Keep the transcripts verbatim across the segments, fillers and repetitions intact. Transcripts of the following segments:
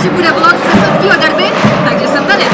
že bude vlog ze slezského derby, takže jsem tady.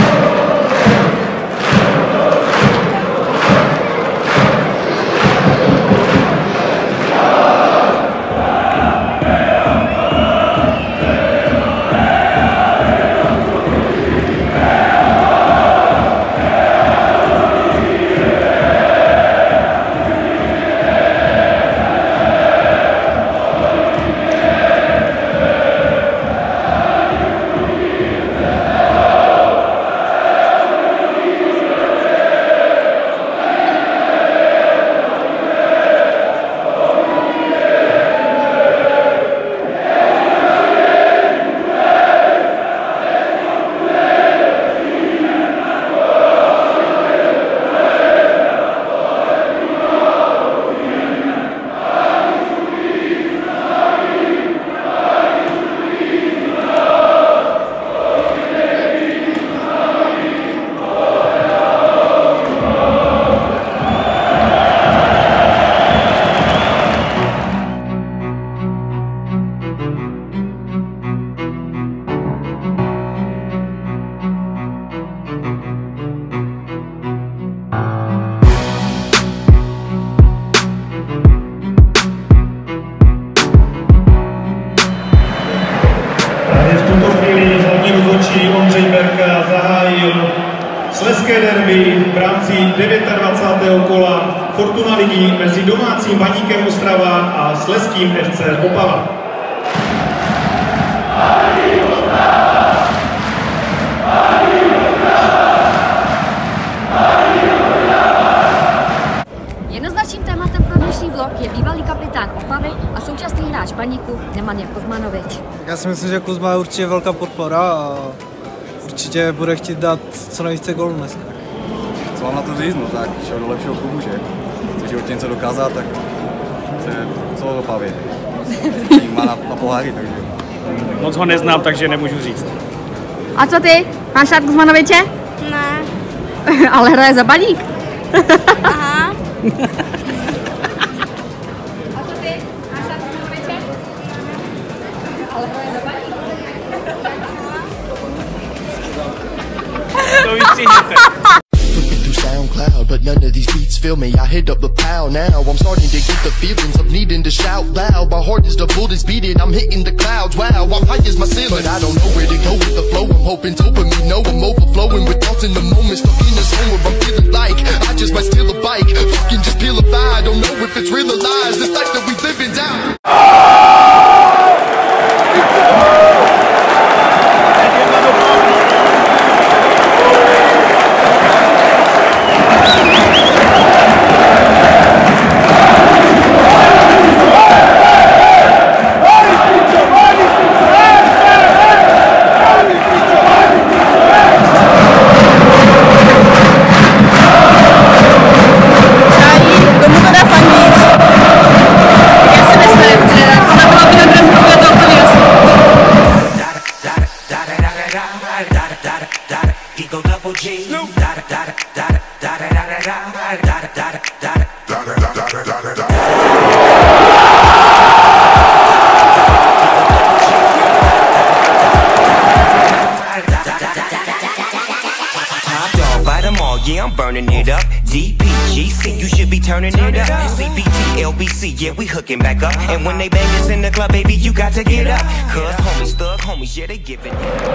Slezské derby v rámci dvacátého devátého kola Fortuna ligy mezi domácím Baníkem Ostrava a slezským F C Opava. Jednoznačným tématem pro dnešní vlog je bývalý kapitán Opavy a současný hráč Baníku Nemanja Kuzmanovič. Já si myslím, že Kuzma je určitě velká podpora a určitě bude chtít dát co nejvíce gólů dneska. Co mám na to říct, no tak šel do lepšího klubu, že? Když životě něco dokázat, tak se co o Opavě. Má na, na poháry, takže. Moc ho neznám, takže nemůžu říct. A co ty? Máš rád Kuzmanoviče? Ne. Ale hraje za Baník. Aha. A co ty? Máš rád Kuzmanoviče? Ale hraje za Baník. To vystřihněte. SoundCloud, but none of these beats feel me. I hit up the pal now. I'm starting to get the feelings of needing to shout loud. My heart is the bullet beating. I'm hitting the clouds. Wow, I'm high as my ceiling, but I don't know where to go with the flow. I'm hoping dopamine, no, I'm overflowing with thoughts in the moment. Stuck in this home where I'm feeling like I just might steal a bike. Fucking just peel a fire. I don't know if it's real or lies. This life that we living down. Yeah, I'm burning it up. D P G C, you should be turning it up. C B T, L B C, yeah, we hooking back up. And when they bang us in the club, baby, you got to get up. Cause homies, thug homies, yeah, they giving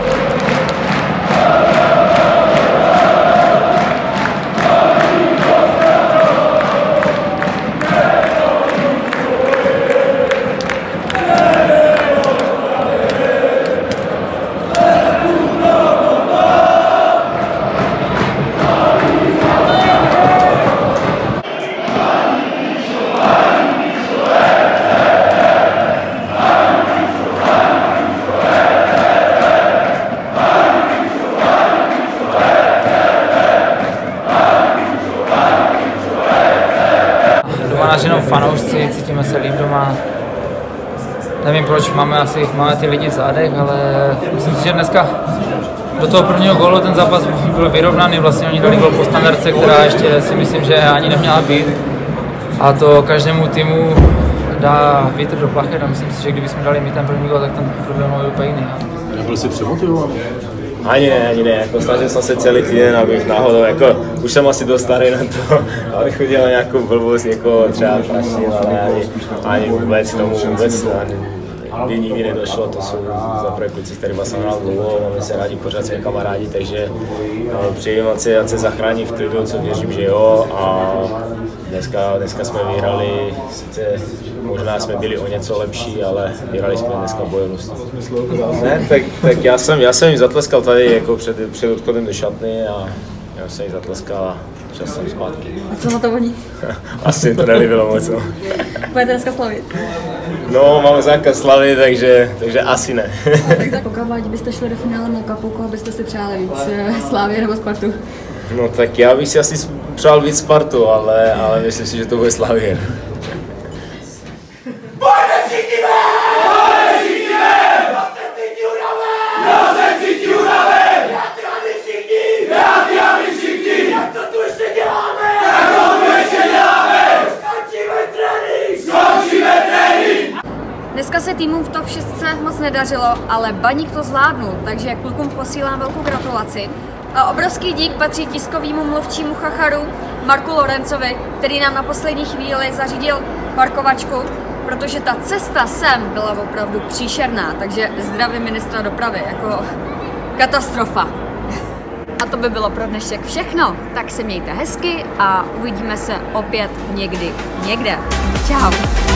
Jenom fanoušci, cítíme se líp doma. Nevím proč, máme asi máme ty lidi v zádech, ale myslím si, že dneska do toho prvního gólu ten zápas byl vyrovnaný, vlastně oni dali gól po standardce, která ještě si myslím, že ani neměla být. A to každému týmu dá vítr do plachet a myslím si, že kdybychom dali my ten první gol, tak ten problém byl úplně jiný. Byl jsi přemotivovaný? Ani ne, ani ne, jako snažil jsem se celý týden, abych náhodou, jako už jsem asi dost starý na to, abych udělal nějakou blbost, někoho třeba prašil, ale ani, ani vůbec tomu vůbec ani, nikdy nedošlo, to jsou zaprvé kluci, s kterými jsem hrál dlouho, máme se rádi, pořád jsme kamarádi, takže no, přejím, ať se, ať se zachrání v klidu, co věřím, že jo, a dneska, dneska jsme vyhrali, sice možná jsme byli o něco lepší, ale vyhrali jsme dneska bojovnost. Ne, tak, tak já, jsem, já jsem jim zatleskal tady jako před, před odchodem do šatny a já jsem jim zatleskal a šel jsem zpátky. A co na to voní? Asi to nelíbilo moc. No. Budete dneska slavit? No, máme zákaz slavy, takže, takže asi ne. Tak za pokud byste šli do finále Molkapu, koho byste si přáli víc, Slávy nebo Spartu? No tak já bych si asi přál víc Spartu, ale, ale myslím si, že to bude Slavie. Dneska se týmům v top šest moc nedařilo, ale Baník to zvládnul, takže klukům posílám velkou gratulaci. A obrovský dík patří tiskovému mluvčímu Chacharu Marku Lorencovi, který nám na poslední chvíli zařídil parkovačku, protože ta cesta sem byla opravdu příšerná, takže zdravím ministra dopravy, jako katastrofa. A to by bylo pro dnešek všechno, tak se mějte hezky a uvidíme se opět někdy, někde. Čau.